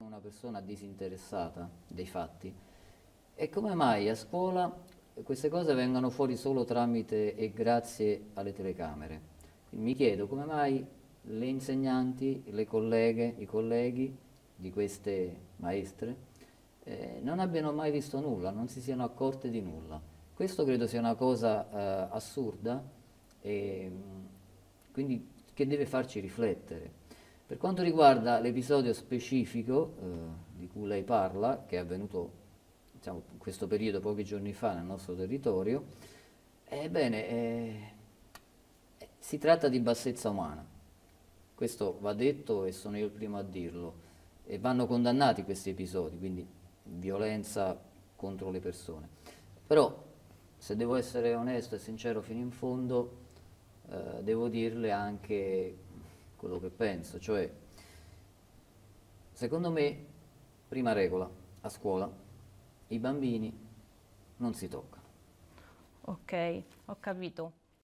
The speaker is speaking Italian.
una persona disinteressata dei fatti. E come mai a scuola queste cose vengono fuori solo tramite e grazie alle telecamere? Quindi mi chiedo come mai le insegnanti, le colleghe, i colleghi di queste maestre non abbiano mai visto nulla, non si siano accorte di nulla. Questo credo sia una cosa assurda e quindi che deve farci riflettere. Per quanto riguarda l'episodio specifico di cui lei parla, che è avvenuto diciamo, in questo periodo pochi giorni fa nel nostro territorio, ebbene, si tratta di bassezza umana. Questo va detto e sono io il primo a dirlo. E vanno condannati questi episodi, quindi violenza contro le persone. Però, se devo essere onesto e sincero fino in fondo, devo dirle anche quello che penso, cioè, secondo me, prima regola, a scuola, i bambini non si toccano. Ok, ho capito.